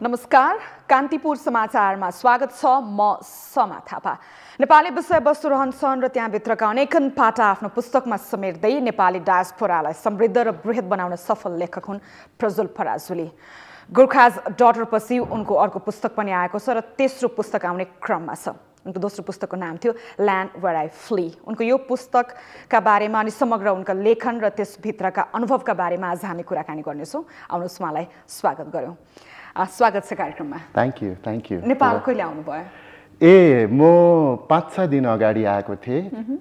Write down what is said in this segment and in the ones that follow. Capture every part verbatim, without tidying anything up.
नमस्कार, कान्तिपुर समाचारमा स्वागत छ। म समा थापा। नेपाली विषयवस्तु रहन्छन् र त्यहाँभित्रका अनेकन पाटा आफ्नो पुस्तकमा समेट्दै नेपाली डायस्पोरालाई समृद्ध र बृहत बनाउन सफल लेखक हुन् प्रज्वल पराजुली। गोर्खाज डटर पछि उनको अर्को पुस्तक पनि आएको छ र तेस्रो पुस्तक आउने क्रममा छ। उनको दोस्रो पुस्तकको नाम थियो ल्यान्ड वेयर आई फ्ली। उनको यो पुस्तकका बारेमा अनि समग्र उनका लेखन र त्यसभित्रका अनुभवका बारेमा आज हामी कुराकानी गर्नेछौँ। आउनुहोस् उहाँलाई स्वागत गरौँ। स्वागत छ कार्यक्रममा। Thank you thank you. Nepal कहिले आउनुभयो? ए म पाँच छ दिन अगाडि आएको थिएँ।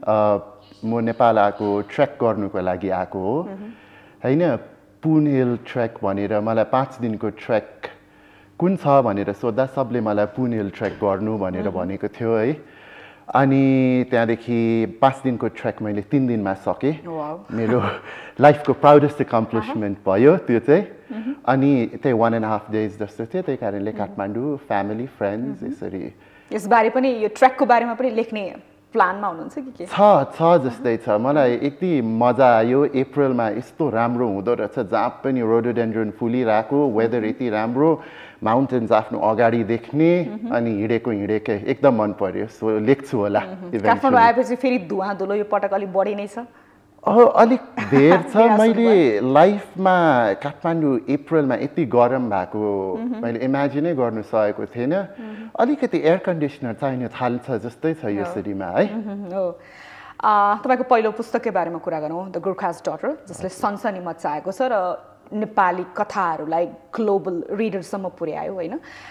म नेपाल आएको ट्रेक गर्नुको लागि आएको हो होइन। पुन हिल ट्रेक भनेर मलाई पाँच दिनको ट्रेक कुन छ भनेर सोद्धा सबले मलाई पुन हिल ट्रेक गर्नु भनेर भनेको थियो है। अनि त्यहाँदेखि पाँच दिनको ट्रेक मैले तिन दिनमा सकेँ। मेरो लाइफको प्राउडेस्ट एकम्प्लिसमेन्ट भयो त्यो चाहिँ। अनि त्यही वान एन्ड हाफ डेज जस्तो थियो। त्यही कारणले काठमाडौँ फ्यामिली फ्रेन्ड्स यसरी यसबारे पनि यो ट्रेकको बारेमा पनि लेख्ने प्लानमा हुनुहुन्छ कि के? छ छ जस्तै छ। मलाई यति मजा आयो। अप्रिलमा यस्तो राम्रो हुँदो रहेछ जहाँ पनि रोडोडेन्ड्रोन फुलिरहेको, वेदर यति राम्रो, माउन्टेन्स आफ्नो अगाडि देख्ने अनि हिँडेको हिँडेकै एकदम मन पर्यो। सो लेख्छु होला। काठमाडौँ आएपछि फेरि धुवा धुलो यो पटक अलिक बढी नै छ? अलिक धेर छ। मैले लाइफमा काठमाडौँ अप्रिलमा यति गरम भएको मैले इमेजिनै गर्नु सकेको थिएन। अलिकति एयर कन्डिसनर चाहिने थाल्छ जस्तै छ यो सिटीमा है। हो। तपाईँको पहिलो पुस्तककै बारेमा कुरा गरौँ, द गोर्खाज डटर, जसले सनसनी मचाएको छ र नेपाली कथाहरूलाई ग्लोबल रिडरसम्म पुर्यायो होइन।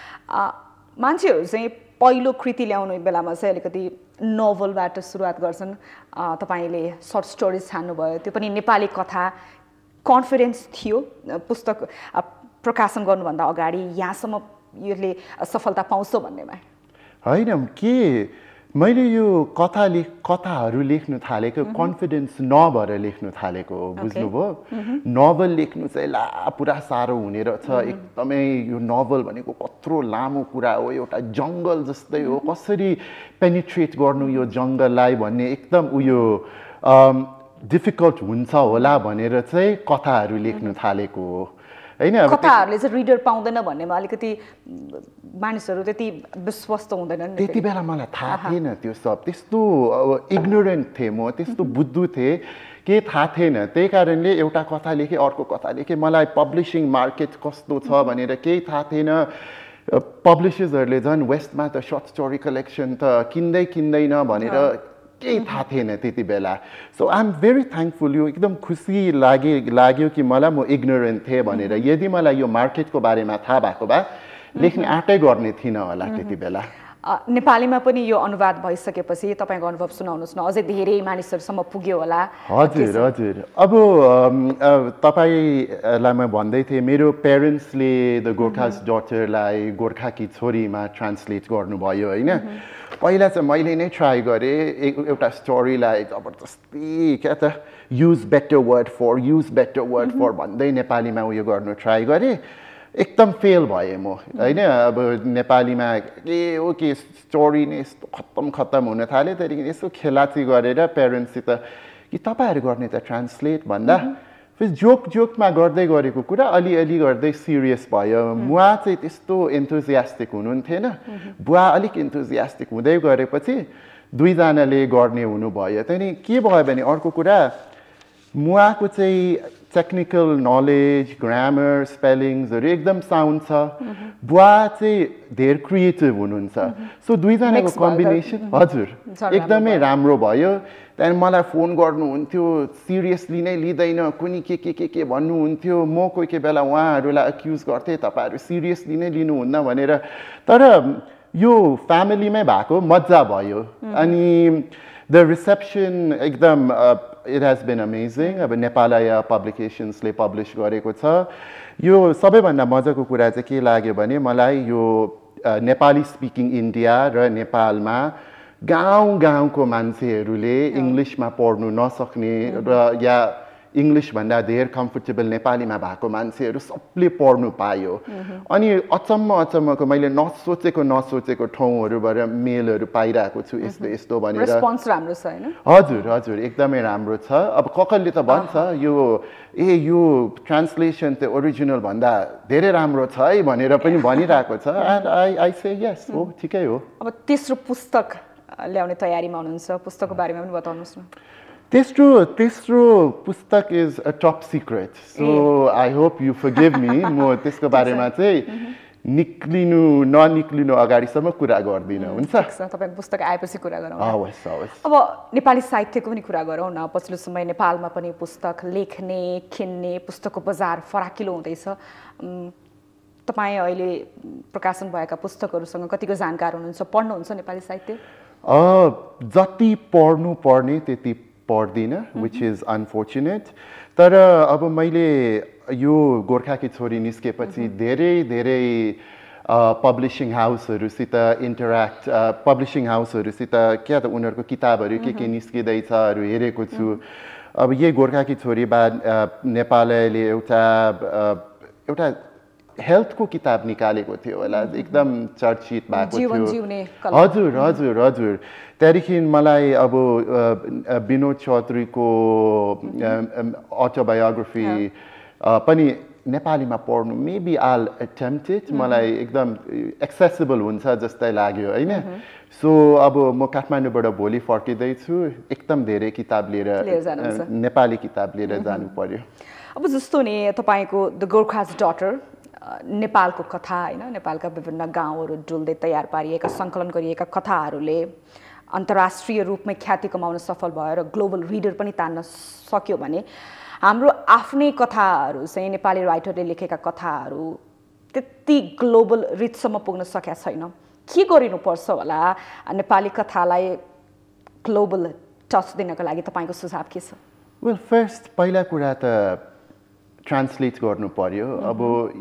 मान्छेहरू चाहिँ पहिलो कृति ल्याउने बेलामा चाहिँ अलिकति नोभलबाट सुरुवात गर्छन्। तपाईँले सर्ट स्टोरिज छान्नुभयो, त्यो पनि नेपाली कथा। कन्फिडेन्स थियो पुस्तक प्रकाशन गर्नुभन्दा अगाडि यहाँसम्म यसले सफलता पाउँछ भन्नेमा? होइन, के मैले यो कथा लेख कथाहरू लेख्नु थालेको कन्फिडेन्स नभएर लेख्नु थालेको हो, बुझ्नुभयो? नोभल लेख्नु चाहिँ ला पुरा साह्रो हुने रहेछ एकदमै। यो नोभल भनेको कत्रो लामो कुरा हो, एउटा जङ्गल जस्तै हो, कसरी पेनिट्रेट गर्नु यो जङ्गललाई भन्ने एकदम उयो डिफिकल्ट हुन्छ होला भनेर चाहिँ कथाहरू लेख्नु थालेको हो होइन। कथाहरूले चाहिँ रिडर पाउँदैन भन्नेमा अलिकति मानिसहरू त्यति विश्वस्त हुँदैनन्। त्यति बेला मलाई थाहा थिएन त्यो सब। त्यस्तो इग्नोरेन्ट थिएँ म, त्यस्तो बुद्धु थिएँ, केही थाहा थिएन। त्यही कारणले एउटा कथा लेखेँ, अर्को कथा लेखेँ। मलाई पब्लिसिङ मार्केट कस्तो छ भनेर केही थाहा थिएन। पब्लिसर्सहरूले झन् वेस्टमा त सर्ट स्टोरी कलेक्सन त किन्दै किन्दैन भनेर केही थाहा थिएन त्यति बेला। So I am very thankful. यो एकदम खुसी लागे लाग्यो कि मलाई म इग्नोरेन्ट थिएँ भनेर। यदि मलाई यो मार्केटको बारेमा थाहा भएको भए लेख्ने आँटै गर्ने थिइनँ होला त्यति बेला। नेपालीमा पनि यो अनुवाद भइसकेपछि तपाईँको अनुभव सुनाउनुहोस् न। अझै धेरै मानिसहरूसम्म पुग्यो होला? हजुर हजुर। अब तपाईँलाई म भन्दै थिएँ, मेरो पेरेन्ट्सले द गोर्खाज डटरलाई गोर्खाकी छोरीमा ट्रान्सलेट गर्नुभयो होइन। पहिला चाहिँ मैले नै ट्राई गरेँ एउटा स्टोरीलाई जबरजस्ती क्या त use better word for use better word for भन्दै नेपालीमा उयो गर्नु ट्राई गरेँ। एकदम फेल भएँ म होइन। अब नेपालीमा के हो के स्टोरी नै यस्तो खत्तम खत्तम हुन थाल्यो। त्यहाँदेखि यसो खेलाची गरेर पेरेन्ट्ससित कि तपाईँहरू गर्ने त ट्रान्सलेट भन्दा फेरि जोक जोकमा गर्दै गरेको कुरा अलिअलि गर्दै सिरियस भयो। बुवा चाहिँ त्यस्तो एन्थुजियास्टिक हुनुहुन्थेन। बुवा अलिक एन्थुजियास्टिक हुँदै गएपछि दुईजनाले गर्ने हुनुभयो। त्यहाँदेखि के भयो भने अर्को कुरा, मुवाको चाहिँ टेक्निकल नलेज, ग्रामर, स्पेलिङ्सहरू एकदम साउन्ड छ। बुवा चाहिँ धेर क्रिएटिभ हुनुहुन्छ। सो दुईजनाको कम्बिनेसन हजुर एकदमै राम्रो भयो। त्यहाँदेखि मलाई फोन गर्नुहुन्थ्यो, सिरियसली नै लिँदैन, कुनै के के के के भन्नुहुन्थ्यो। म कोही कोही बेला उहाँहरूलाई एक्युज गर्थेँ, तपाईँहरू सिरियसली नै लिनुहुन्न भनेर। तर यो फ्यामिलीमै भएको मजा भयो। अनि द रिसेप्सन एकदम इट हेज बिन अमेजिङ। अब नेपालय पब्लिकेसन्सले पब्लिस गरेको छ। यो सबैभन्दा मजाको कुरा चाहिँ के लाग्यो भने मलाई यो नेपाली स्पिकिङ इन्डिया र नेपालमा गाउँ गाउँको मान्छेहरूले इङ्ग्लिसमा पढ्नु नसक्ने र या इङ्ग्लिस भन्दा धेर कम्फर्टेबल नेपालीमा भएको मान्छेहरू सबले पढ्नु पायो अनि अचम्म अचम्मको मैले नसोचेको नसोचेको ठाउँहरूबाट मेलहरू पाइरहेको छु यस्तो यस्तो भनेर रेस्पोन्स राम्रो छ हैन हजुर हजुर एकदमै राम्रो छ अब ककलले त भन्छ यो ए यो ट्रान्सलेसन त ओरिजिनल भन्दा धेरै राम्रो छ है भनेर पनि भनिरहेको छ and I I say yes हो ठिकै हो अब तेस्रो पुस्तक ल्याउने तयारीमा हुनुहुन्छ पुस्तकको बारेमा पनि बताउनुहोस् न तेस्रो तेस्रो पुस्तक is a top secret so I hope you forgive me म त्यसको बारेमा चाहिँ निक्लिनु ननिक्लिनु अगाडिसम्म कुरा गर्दिनँ हुन्छ तपाईँको पुस्तक आएपछि कुरा गरौँ हवस् हवस् अब नेपाली साहित्यको पनि कुरा गरौँ न पछिल्लो समय नेपालमा पनि पुस्तक लेख्ने किन्ने पुस्तकको बजार फराकिलो हुँदैछ तपाईँ अहिले प्रकाशन भएका पुस्तकहरूसँग कतिको जानकार हुनुहुन्छ पढ्नुहुन्छ नेपाली साहित्य जति पढ्नु पर्ने त्यति पढ्दिनँ विच इज अनफोर्चुनेट तर अब मैले यो गोर्खाकी छोरी निस्केपछि धेरै धेरै पब्लिसिङ हाउसहरूसित इन्टरेक्ट पब्लिसिङ हाउसहरूसित क्या त उनीहरूको किताबहरू के के निस्किँदैछहरू हेरेको छु अब यही गोर्खाकी छोरी बा नेपालले एउटा एउटा हेल्थको किताब निकालेको थियो होला एकदम चर्चित भएको थियो हजुर हजुर हजुर त्यहाँदेखि मलाई अब विनोद चौधरीको अटोबायोग्राफी पनि नेपालीमा पढ्नु मेबी आल एटेम्प्टेड मलाई एकदम एक्सेसिबल हुन्छ जस्तै लाग्यो होइन सो अब म काठमाडौँबाट भोलि फर्किँदैछु एकदम धेरै किताब लिएर नेपाली किताब लिएर जानु पर्यो अब जस्तो नि तपाईँको द गोर्खाज डटर नेपालको कथा हैन नेपालका विभिन्न गाउँहरू डुल्दै तयार पारिएका सङ्कलन गरिएका कथाहरूले अन्तर्राष्ट्रिय रूपमै ख्याति कमाउन सफल भयो र ग्लोबल रिडर पनि तान्न सक्यो भने हाम्रो आफ्नै कथाहरू चाहिँ नेपाली राइटरले लेखेका कथाहरू त्यति ग्लोबल रिचसम्म पुग्न सकेका छैन के गरिनुपर्छ होला नेपाली कथालाई ग्लोबल टच दिनको लागि तपाईँको सुझाव के छ वेल फर्स्ट पहिला कुरा त ट्रान्सलेट गर्नु पर्यो अब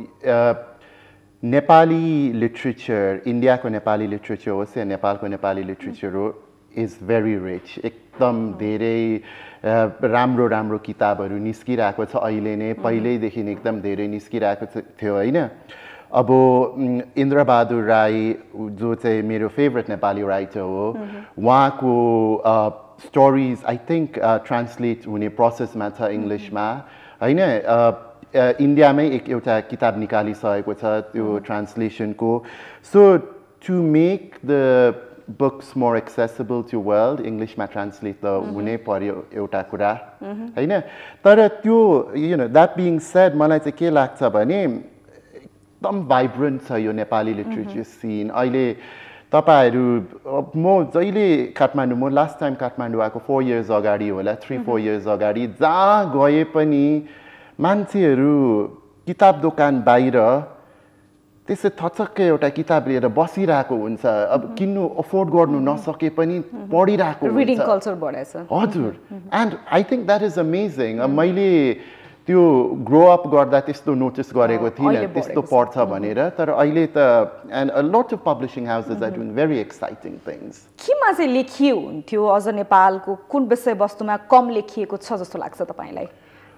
नेपाली लिट्रेचर इन्डियाको नेपाली लिट्रेचर होस् या नेपालको नेपाली लिट्रेचर हो इज भेरी रिच एकदम धेरै राम्रो राम्रो किताबहरू निस्किरहेको छ अहिले नै पहिल्यैदेखि एकदम धेरै निस्किरहेको थियो होइन अब इन्द्रबहादुर राई जो चाहिँ मेरो फेभरेट नेपाली राइटर हो उहाँको स्टोरिज आई थिङ्क ट्रान्सलेट हुने प्रोसेसमा छ इङ्ग्लिसमा होइन इन्डियामै एक एउटा किताब निकालिसकेको छ त्यो ट्रान्सलेसनको so to make the books more accessible to world इङ्ग्लिसमा ट्रान्सलेट त हुनै पर्यो एउटा कुरा होइन तर त्यो you know that being said मलाई चाहिँ के लाग्छ भने एकदम भाइब्रेन्ट छ यो नेपाली लिट्रेचर सिन अहिले तपाईँहरू म जहिले काठमाडौँ म लास्ट टाइम काठमाडौँ आएको फोर इयर्स अगाडि होला थ्री फोर इयर्स अगाडि जहाँ गए पनि मान्छेहरू किताब दोकान बाहिर त्यसै थचक्कै एउटा किताब लिएर बसिरहेको हुन्छ अब किन्नु अफोर्ड गर्नु नसके पनि पढिरहेको रिडिङ कल्चर बढेछ हजुर and I think that is amazing मैले त्यो ग्रो अप गर्दा त्यस्तो नोटिस गरेको थिइनँ त्यस्तो पढ्छ भनेर तर अहिले त and a lot of publishing houses are doing very exciting things केमा चाहिँ लेखियो हुन्थ्यो अझ नेपालको कुन विषयवस्तुमा कम लेखिएको छ जस्तो लाग्छ तपाईँलाई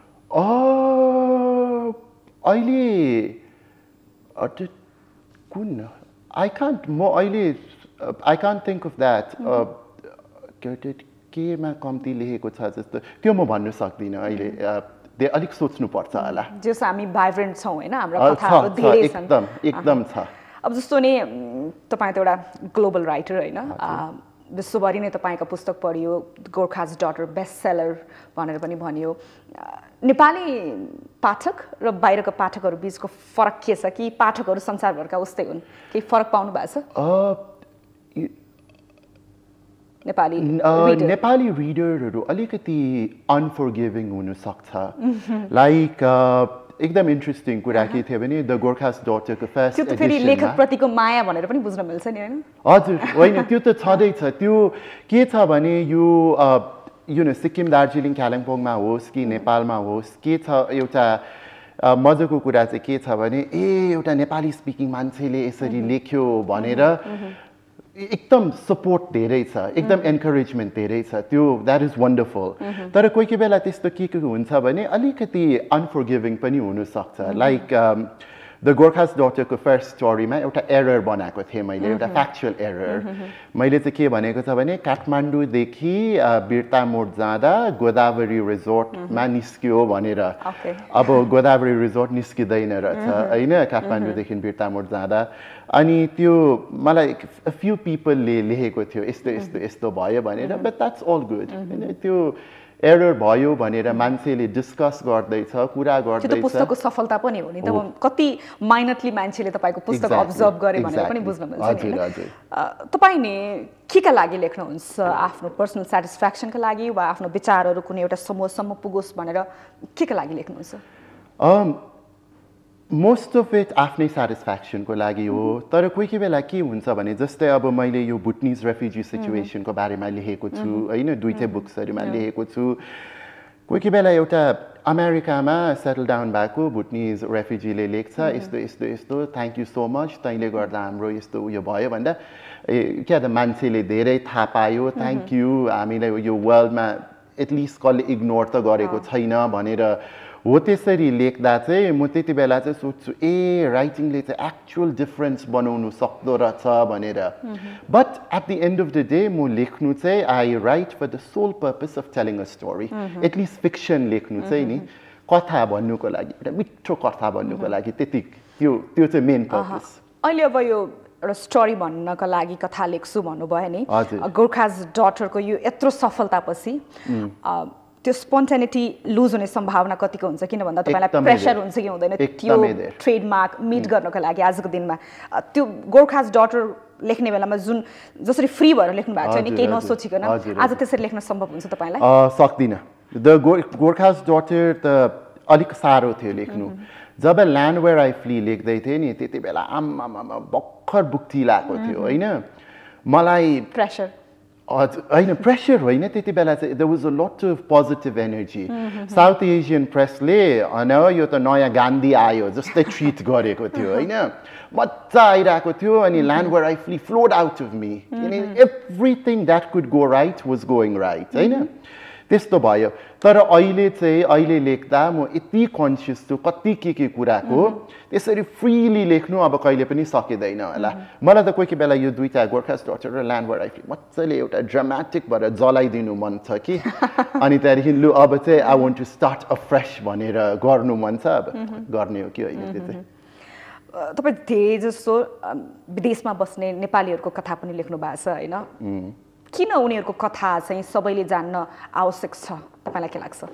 अहिले कुन आई कान्ट म अहिले I can't think of that केमा कम्ती लेखेको छ जस्तो त्यो म भन्नु सक्दिनँ अहिले त्यो अलिक सोच्नुपर्छ होला जस हामी भाइब्रेन्ट छौँ होइन हाम्रो कथाहरू धेरै छन् एकदम एकदम छ अब जस्तो नि तपाईँ त एउटा ग्लोबल राइटर होइन विश्वभरि नै तपाईँको पुस्तक पढियो गोर्खाज डटर बेस्ट सेलर भनेर पनि भनियो नेपाली पाठक र बाहिरका पाठकहरू बिचको फरक के छ कि पाठकहरू संसारभरका उस्तै हुन् केही फरक पाउनु भएको छ नेपाली नेपाली रिडरहरू अलिकति अनफर्गिभिङ हुनसक्छ लाइक एकदम इन्ट्रेस्टिङ कुरा के थियो भने द गोर्खाज डटरको फर्स्ट त्यो त फेरि लेखकप्रतिको माया भनेर पनि बुझ्न मिल्छ नि होइन हजुर होइन त्यो त छँदैछ त्यो के छ भने यो यु नो सिक्किम दार्जिलिङ कालिम्पोङमा होस् कि नेपालमा होस् के छ एउटा मजाको कुरा चाहिँ के छ भने ए एउटा नेपाली स्पिकिङ मान्छेले यसरी लेख्यो भनेर एकदम सपोर्ट धेरै छ एकदम एन्करेजमेन्ट धेरै छ त्यो द्याट इज वन्डरफुल तर कोही कोही बेला त्यस्तो के के हुन्छ भने अलिकति अनफर्गिभिङ पनि हुनसक्छ लाइक द गोर्खास डटरको फर्स्ट स्टोरीमा एउटा एरर बनाएको थिएँ मैले एउटा फ्याक्चुअल एरर मैले चाहिँ के भनेको छ भने काठमाडौँदेखि बिर्ता मोड जाँदा गोदावरी रिजोर्टमा निस्क्यो भनेर अब गोदावरी रिजोर्ट निस्किँदैन रहेछ होइन काठमाडौँदेखि बिर्ता मोड जाँदा अनि त्यो मलाई फ्यु पिपलले लेखेको थियो यस्तो यस्तो यस्तो भयो भनेर बट द्याट्स अल गुड होइन त्यो एरर भयो भनेर मान्छेले डिस्कस गर्दैछ कुरा गर्दैछ त्यो पुस्तकको सफलता पनि हो नि त कति माइनटली मान्छेले तपाईको पुस्तक अब्जर्भ गरे भनेर पनि बुझ्न मिल्छ नि तपाईँ नि के का लागि लेख्नुहुन्छ आफ्नो पर्सनल स्याटिस्फ्याक्सनका लागि वा आफ्नो विचारहरू कुनै एउटा समूहसम्म पुगोस् भनेर के का लागि लेख्नुहुन्छ मोस्ट अफ इट आफ्नै सेटिस्फ्याक्सनको लागि हो तर कोही कोही बेला के हुन्छ भने जस्तै अब मैले यो भुटनिज रेफ्युजी सिचुएसनको बारेमा लेखेको छु होइन दुईटै बुक्सहरूमा लेखेको छु कोही कोही बेला एउटा अमेरिकामा सेटल डाउन भएको भुटनिज रेफ्युजीले लेख्छ यस्तो यस्तो यस्तो थ्याङ्क यू सो मच तैँले गर्दा हाम्रो यस्तो उयो भयो भन्दा क्या त मान्छेले धेरै थाहा पायो थ्याङ्क यू हामीलाई यो वर्ल्डमा एटलिस्ट कसले इग्नोर त गरेको छैन भनेर हो त्यसरी लेख्दा चाहिँ म त्यति बेला चाहिँ सोच्छु ए राइटिङले चाहिँ एक्चुअल डिफरेन्स बनाउनु सक्दो रहेछ भनेर but at the end of the day म लेख्नु चाहिँ I write for the sole purpose of telling a story at least fiction लेख्नु चाहिँ नि कथा भन्नुको लागि एउटा मिठो कथा भन्नुको लागि त्यति त्यो त्यो चाहिँ मेन पर्पस अहिले अब यो एउटा स्टोरी भन्नको लागि कथा लेख्छु भन्नुभयो नि गोर्खास डटरको यो यत्रो सफलतापछि त्यो स्पोन्टेनिटी लुज हुने सम्भावना कतिको हुन्छ किन भन्दा तपाईलाई प्रेसर हुन्छ कि हुँदैन त्यो ट्रेडमार्क मिट गर्नको लागि आजको दिनमा त्यो गोर्खास डटर लेख्ने बेलामा जुन जसरी फ्री भएर लेख्नु भएको छ नि केही नसोचिकन आज त्यसरी लेख्न सम्भव हुन्छ तपाईलाई सक्दिनँ द गोर्खास डटर त अलिक साह्रो थियो लेख्नु जब ल्यान्ड वेयर आई फ्ली लेख्दै थिएँ नि त्यति बेला आम्मामा भर्खर बुक्ति लागेको थियो होइन मलाई प्रेसर होइन प्रेसर होइन त्यति बेला चाहिँ there was a lot of positive energy South Asian प्रेसले होइन यो त नयाँ गान्धी आयो जस्तै ट्रिट गरेको थियो होइन मजा आइरहेको थियो अनि land where I flee flowed out of me everything that could go right was going right होइन त्यस्तो भयो तर अहिले चाहिँ अहिले लेख्दा म यति कन्सियस छु कति के के कुराको त्यसरी फ्रीली लेख्नु अब कहिले पनि सकिँदैन होला मलाई त कोही कोही बेला यो दुईटा गोर्खास डटर र ल्यान्ड वेयर आई फ्ली मजाले एउटा ड्रामेटिक भएर जलाइदिनु मन छ कि अनि त्यहाँदेखि लु अब चाहिँ I want to start a fresh भनेर गर्नु मन छ अब गर्ने हो कि होइन त्यो चाहिँ तपाईँ धेरै जस्तो विदेशमा बस्ने नेपालीहरूको कथा पनि लेख्नु भएको छ होइन किन उनीहरूको कथा चाहिँ सबैले जान्न आवश्यक छ तपाईलाई के लाग्छ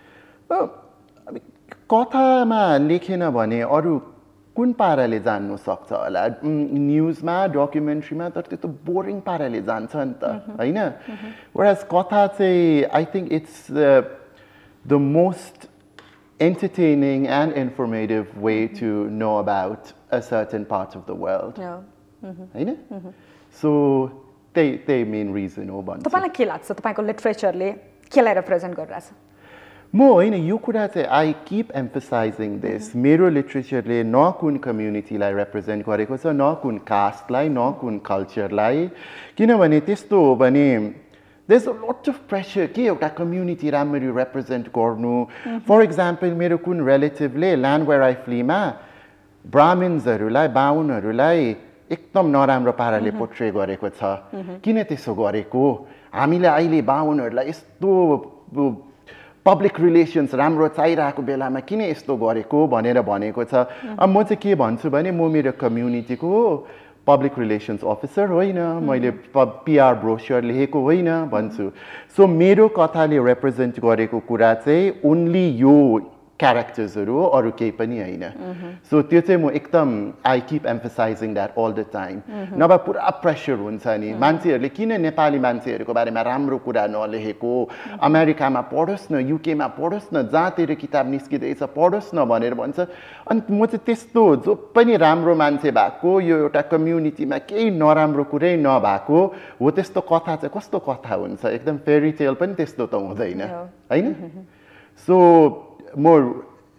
कथामा लेखेन भने अरू कुन पाराले जान्नु सक्छ होला न्युजमा डकुमेन्ट्रीमा तर त्यो त बोरिङ पाराले जान्छ नि त होइन whereas कथा चाहिँ I think it's the most entertaining and informative way to know about a certain part of the world होइन so त्यही त्यही मेन रिजन हो भन्छु तपाईलाई के लाग्छ तपाईको लिटरेचरले केलाई रिप्रेजेन्ट गरिरहेछ म होइन यो कुरा चाहिँ आई किप एम्फसाइजिङ दिस मेरो लिटरेचरले न कुन कम्युनिटीलाई रिप्रेजेन्ट गरेको छ न कुन कास्टलाई न कुन कल्चरलाई किनभने त्यस्तो हो भने there is a lot of pressure के एउटा कम्युनिटी राम्ररी रिप्रेजेन्ट गर्नु फर इक्जाम्पल मेरो कुन रिलेटिभले ल्यान्ड वेयर आई फ्लीमा ब्राह्मन्सहरूलाई बाहुनहरूलाई एकदम नराम्रो पाराले पोर्ट्रे गरेको छ किन त्यसो गरेको हामीले अहिले बाहुनहरूलाई यस्तो पब्लिक रिलेसन्स राम्रो चाहिरहेको बेलामा किन यस्तो गरेको भनेर भनेको छ अब म चाहिँ के भन्छु भने म मेरो कम्युनिटीको पब्लिक रिलेसन्स अफिसर होइन मैले पिआर ब्रोस्योर लेखेको होइन भन्छु सो मेरो कथाले रिप्रेजेन्ट गरेको कुरा चाहिँ ओन्ली यो क्यारेक्टर्सहरू हो अरू केही पनि होइन सो त्यो चाहिँ म एकदम I keep emphasising that all the time नभए पुरा प्रेसर हुन्छ नि मान्छेहरूले किन नेपाली मान्छेहरूको बारेमा राम्रो कुरा नलेखेको अमेरिकामा पढोस् न युकेमा पढोस् न जहाँतिर किताब निस्किँदैछ पढोस् न भनेर भन्छ अनि म चाहिँ त्यस्तो जो पनि राम्रो मान्छे भएको यो एउटा कम्युनिटीमा केही नराम्रो कुरै नभएको हो त्यस्तो कथा चाहिँ कस्तो कथा हुन्छ एकदम फेरी टेल पनि त्यस्तो त हुँदैन होइन सो म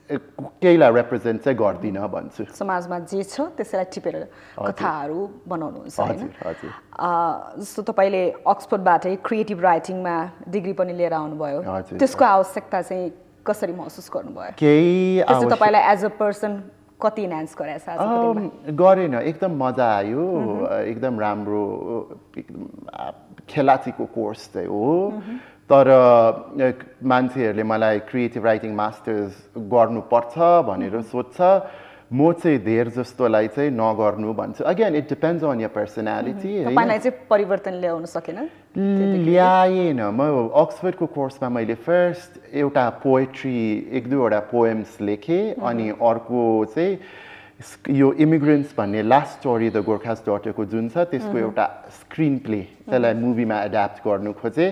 केहीलाई रिप्रेजेन्ट चाहिँ गर्दिनँ भन्छु समाजमा जे छ त्यसैलाई टिपेर कथाहरू बनाउनुहुन्छ हैन हजुर जस्तो तपाईले अक्सफोर्डबाटै क्रिएटिभ राइटिङमा डिग्री पनि लिएर आउनुभयो त्यसको आवश्यकता चाहिँ कसरी महसुस गर्नुभयो केही त्यसले तपाईलाई एज अ पर्सन कति इन्हान्स गरेछ आज गरेन एकदम मजा आयो एकदम राम्रो खेलाचीको कोर्स चाहिँ हो तर मान्छेहरूले मलाई क्रिएटिभ राइटिङ मास्टर्स गर्नुपर्छ भनेर सोध्छ म चाहिँ धेर जस्तोलाई चाहिँ नगर्नु भन्छु again it depends on your personality तपाईलाई चाहिँ परिवर्तन ल्याउन सकेन ल्याएन म अक्सफोर्डको कोर्समा मैले फर्स्ट एउटा पोएट्री एक दुईवटा पोएम्स लेखेँ अनि अर्को चाहिँ यो इमिग्रेन्ट्स भन्ने लास्ट स्टोरी द गोर्खास डटरको जुन छ त्यसको एउटा स्क्रिन प्ले त्यसलाई मुभीमा एड्याप्ट गर्नु खोजेँ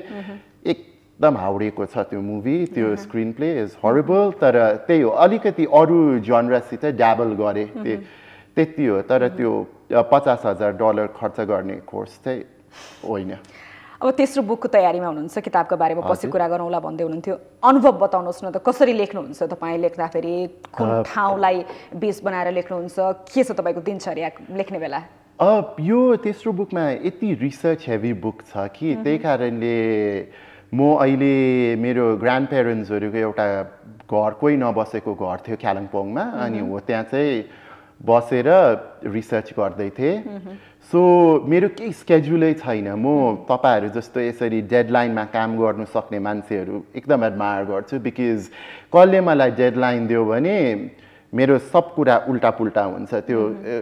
एकदम हाउडेको छ त्यो मुभी त्यो स्क्रिन प्ले इज हरिबल तर त्यही हो अलिकति अरू जनरासित ड्याबल गरेँ त्यति हो तर त्यो पचास हजार डलर खर्च गर्ने कोर्स चाहिँ होइन अब तेस्रो बुकको तयारीमा हुनुहुन्छ किताबको बारेमा पछि कुरा गरौँला भन्दै हुनुहुन्थ्यो अनुभव बताउनुहोस् न त कसरी लेख्नुहुन्छ तपाईँ लेख्दाखेरि कुन ठाउँलाई बेस बनाएर लेख्नुहुन्छ के छ तपाईँको दिनचर्या लेख्ने बेला यो तेस्रो बुकमा यति रिसर्च हेभी बुक छ कि त्यही कारणले म अहिले मेरो ग्रान्ड पेरेन्ट्सहरूको एउटा घर कोही नबसेको घर थियो कालिम्पोङमा अनि हो त्यहाँ चाहिँ बसेर रिसर्च गर्दै थिएँ सो मेरो केही स्केड्युलै छैन म तपाईँहरू जस्तो यसरी डेडलाइनमा काम गर्नु सक्ने मान्छेहरू एकदम एडमायर गर्छु बिकज कसले मलाई डेडलाइन दियो भने मेरो सब कुरा उल्टा पुल्टा हुन्छ त्यो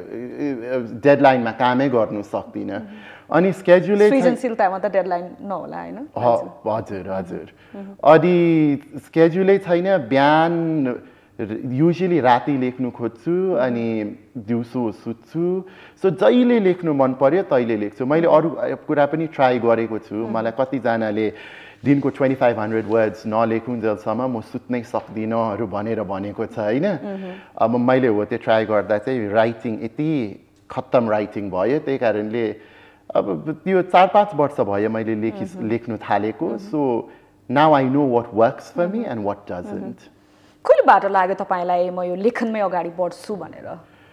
डेडलाइनमा कामै गर्नु सक्दिनँ अनि स्केड्युलै सृजनशीलतामा त डेडलाइन नहोला हैन हजुर हजुर अनि स्केड्युलै छैन बिहान युजुअली राति लेख्नु खोज्छु अनि दिउँसो सुत्छु सो जहिले लेख्नु मन पर्यो तहिले लेख्छु मैले अरू कुरा पनि ट्राई गरेको छु मलाई कतिजनाले दिनको ट्वेन्टी फाइभ हन्ड्रेड वर्ड्स नलेखुन्जेलसम्म म सुत्नै सक्दिनँहरू भनेर भनेको छ होइन अब मैले हो त्यो ट्राई गर्दा चाहिँ राइटिङ यति खत्तम राइटिङ भयो त्यही कारणले अब त्यो चार पाँच वर्ष भयो मैले लेखि लेख्नु थालेको so now I know what works for me and what doesn't कहिलेबाट लाग्यो तपाईँलाई म यो लेखनमै अगाडि बढ्छु भनेर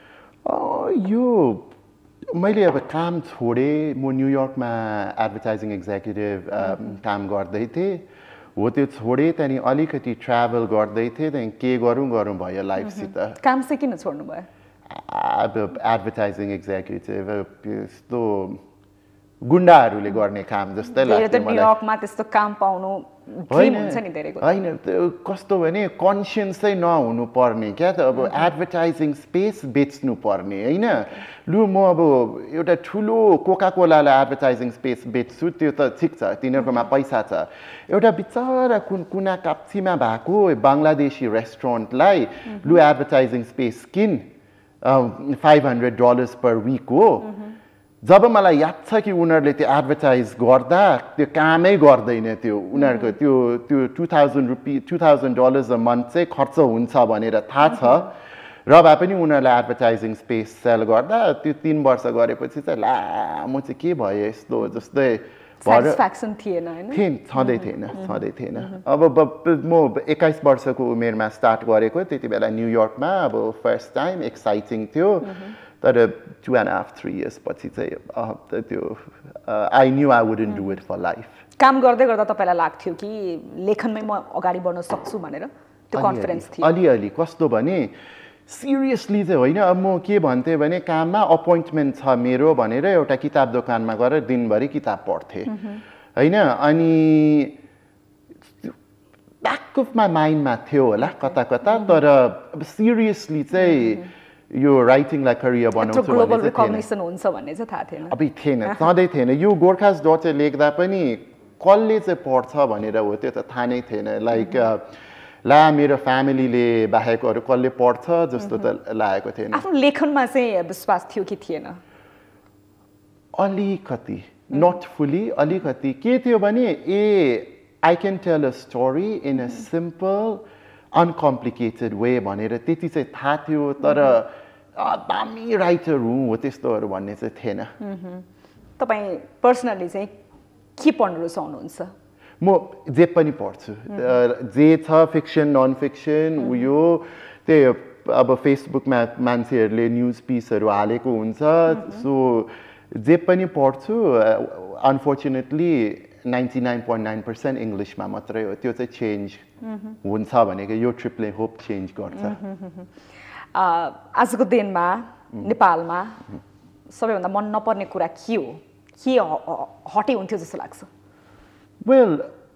यो मैले अब काम छोडेँ म न्युयोर्कमा एडभर्टाइजिङ एक्जिक्युटिभ काम गर्दै थिएँ हो त्यो छोडेँ त्यहाँदेखि अलिकति ट्राभल गर्दै थिएँ त्यहाँदेखि के गरौँ गरौँ भयो लाइफसित काम चाहिँ किन छोड्नु भयो अब एडभर्टाइजिङ एक्जिक्युटिभ यस्तो गुन्डाहरूले गर्ने काम जस्तै लाग्छ मलाई न्युयोर्कमा त्यस्तो काम पाउनु ड्रिम हुन्छ नि धेरैको हैन कस्तो भने कन्सियन्सै नहुनु पर्ने क्या त अब एडभर्टाइजिङ स्पेस बेच्नु पर्ने हैन लु म अब एउटा ठुलो कोका कोलालाई एडभर्टाइजिङ स्पेस बेच्छु त्यो त ठिक छ तिनीहरूकोमा पैसा छ एउटा बिचरा कुन कुना काप्चीमा भएको बङ्गलादेशी रेस्टुरेन्टलाई लु एडभर्टाइजिङ स्पेस किन five hundred dollars per week हो जब मलाई याद छ कि उनीहरूले त्यो एडभर्टाइज गर्दा त्यो कामै गर्दैन त्यो उनीहरूको त्यो त्यो two thousand rupee two thousand dollars a month चाहिँ खर्च हुन्छ भनेर थाहा छ र भए पनि उनीहरूलाई एडभर्टाइजिङ स्पेस सेल गर्दा त्यो तिन वर्ष गरेपछि चाहिँ ला म चाहिँ के भयो यस्तो जस्तै सेटिस्फ्याक्सन थिएन हैन थिएन छँदै थिएन छँदै थिएन अब म एक्काइस वर्षको उमेरमा स्टार्ट गरेको त्यति बेला न्युयोर्कमा अब फर्स्ट टाइम एक्साइटिङ थियो तर two and half three years पछि चाहिँ त्यो I knew I wouldn't do it for life काम गर्दै गर्दा तपाईँलाई लाग्थ्यो कि लेखनमै म अगाडि बढ्न सक्छु भनेर त्यो कन्फिडेन्स थियो अलिअलि कस्तो भने सिरियसली चाहिँ होइन अब म के भन्थेँ भने काममा अपोइन्टमेन्ट छ मेरो भनेर एउटा किताब दोकानमा गएर दिनभरि किताब पढ्थेँ होइन अनि ब्याक अफ माई माइन्डमा थियो होला कता कता तर अब सिरियसली चाहिँ यो राइटिङलाई करियर बनाउँछु हुन्छ भन्ने चाहिँ थाहा थिएन अब थिएन सधैँ थिएन यो गोर्खास डट लेख्दा पनि कसले चाहिँ पढ्छ भनेर हो त्यो त थाहा नै थिएन लाइक ला मेरो फ्यामिलीले बाहेक अरू कसले पढ्छ जस्तो त लागेको थिएन आफ्नो लेखनमा चाहिँ विश्वास थियो कि थिएन अलिकति नट फुल्ली अलिकति के थियो भने uh I can tell a story in a simple uncomplicated way भनेर त्यति चाहिँ थाहा थियो तर दामी राइटर हुँ हो त्यस्तोहरू भन्ने चाहिँ थिएन तपाईँ पर्सनली चाहिँ के पढ्न रुचाउनुहुन्छ म जे पनि पढ्छु जे छ फिक्सन नन फिक्सन उयो त्यही अब फेसबुकमा मान्छेहरूले न्युज पिसहरू हालेको हुन्छ सो जे पनि पढ्छु unfortunately ninety nine point nine percent इङ्ग्लिसमा मात्रै हो त्यो चाहिँ चेन्ज हुन्छ भनेको यो ट्रिपले होप चेन्ज गर्छ आजको दिनमा नेपालमा सबैभन्दा मन नपर्ने कुरा के हो के हटे हुन्थ्यो जस्तो लाग्छ वेल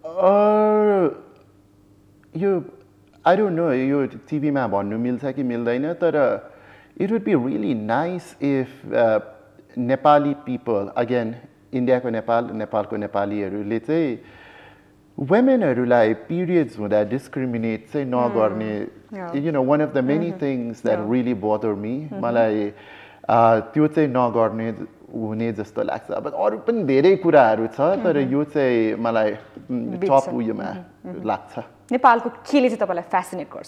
यो आई डोन्ट नो यो टिभीमा भन्नु मिल्छ कि मिल्दैन तर it would be really nice if Nepali people again इन्डियाको नेपाल नेपालको नेपालीहरूले चाहिँ वुमेनहरूलाई पिरियड्स हुँदा डिस्क्रिमिनेट चाहिँ नगर्ने you know one of the many things that really bother me मलाई त्यो चाहिँ नगर्ने हुने जस्तो लाग्छ अब अरू पनि धेरै कुराहरू छ तर यो चाहिँ मलाई टप उयोमा लाग्छ नेपालको केले चाहिँ तपाईँलाई फ्यासिनेट गर्छ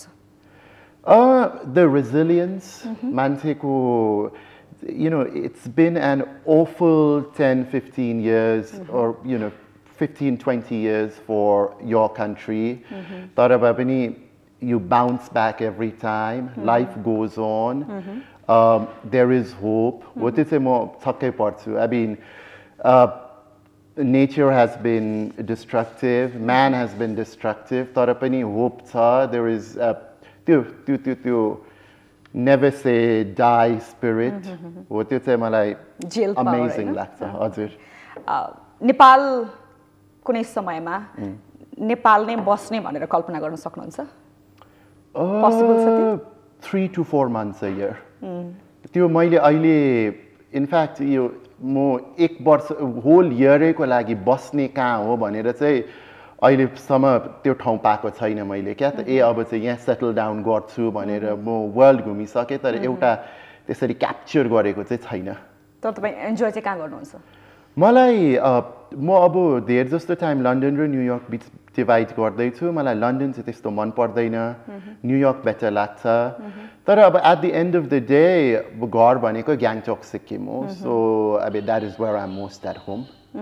द रेजिलियन्स मान्छेको you know, it's been an awful ten, fifteen years mm-hmm. or, you know, fifteen, twenty years for your country. Mm-hmm. You bounce back every time. Mm-hmm. Life goes on. Mm-hmm. Um, there is hope. What is more? I mean, uh, nature has been destructive. Man has been destructive. Hope there is uh, त्यो त्यो त्यो त्यो never say die spirit हो त्यो चाहिँ मलाई amazing लाग्छ हजुर नेपाल कुनै समयमा नेपाल नै बस्ने भनेर कल्पना गर्न सक्नुहुन्छ possible छ त्यो three to four months a year त्यो मैले अहिले इनफ्याक्ट यो म एक वर्ष होल इयरैको लागि बस्ने कहाँ हो भनेर चाहिँ अहिलेसम्म त्यो ठाउँ पाएको छैन मैले क्या त ए अब चाहिँ यहाँ सेटल डाउन गर्छु भनेर म वर्ल्ड घुमिसकेँ तर एउटा त्यसरी क्याप्चर गरेको चाहिँ छैन तर तपाईँ एन्जोय चाहिँ कहाँ गर्नुहुन्छ मलाई म अब धेर जस्तो टाइम लन्डन र न्युयोर्क बिच डिभाइड गर्दैछु मलाई लन्डन चाहिँ त्यस्तो मन पर्दैन न्युयोर्क बेटर लाग्छ तर अब at the end of the day घर भनेको ग्याङटोक सिक्किम हो सो अब that is where I am most at home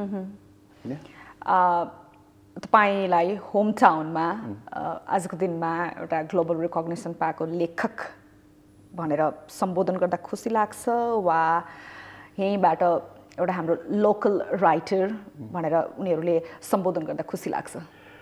तपाईलाई होम टाउनमा आजको दिनमा एउटा ग्लोबल रिकग्निसन पाएको लेखक भनेर सम्बोधन गर्दा खुसी लाग्छ वा यहीँबाट एउटा हाम्रो लोकल राइटर भनेर उनीहरूले सम्बोधन गर्दा खुसी लाग्छ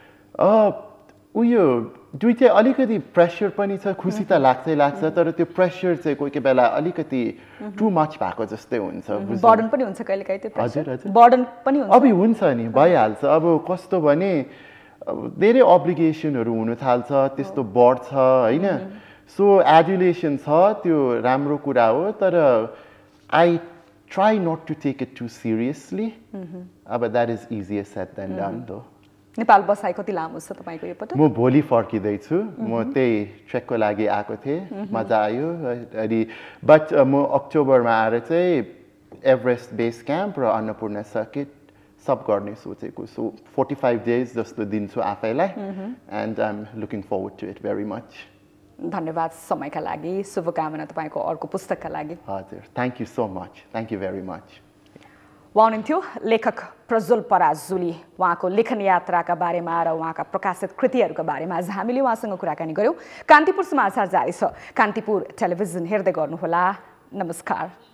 उयो दुईटै अलिकति प्रेसर पनि छ खुसी त लाग्छै लाग्छ तर त्यो प्रेसर चाहिँ कोही कोही बेला अलिकति टु मच भएको जस्तै हुन्छ बर्डन पनि हुन्छ कहिलेकाहीँ त्यो प्रेसर बर्डन पनि हुन्छ अब हुन्छ नि भइहाल्छ अब कस्तो भने धेरै अब्लिगेसनहरू हुन थाल्छ त्यस्तो बढ्छ होइन सो एडुलेसन छ त्यो राम्रो कुरा हो तर I try not to take it too seriously अब that is easier said than done though Nepal बसाइ कति लामो छ तपाईको यो पटक म भोलि फर्किदैछु म त्यही ट्रेकको लागि आएको थिएँ मजा आयो अनि बट म अक्टोबरमा आएर चाहिँ एभरेस्ट बेस क्याम्प र अन्नपूर्ण सर्किट सब गर्ने सोचेको सो फोर्टी फाइभ डेज जस्तो दिन्छु आफैलाई and I am looking forward to it very much धन्यवाद समयका लागि शुभकामना तपाईँको अर्को पुस्तकका लागि हजुर thank you so much thank you very much उहाँ हुनुहुन्थ्यो लेखक प्रज्वल पराजुली उहाँको लेखन यात्राका बारेमा र उहाँका प्रकाशित कृतिहरूका बारेमा आज हामीले उहाँसँग कुराकानी गर्यौँ कान्तिपुर समाचार जारी छ कान्तिपुर टेलिभिजन हेर्दै गर्नुहोला नमस्कार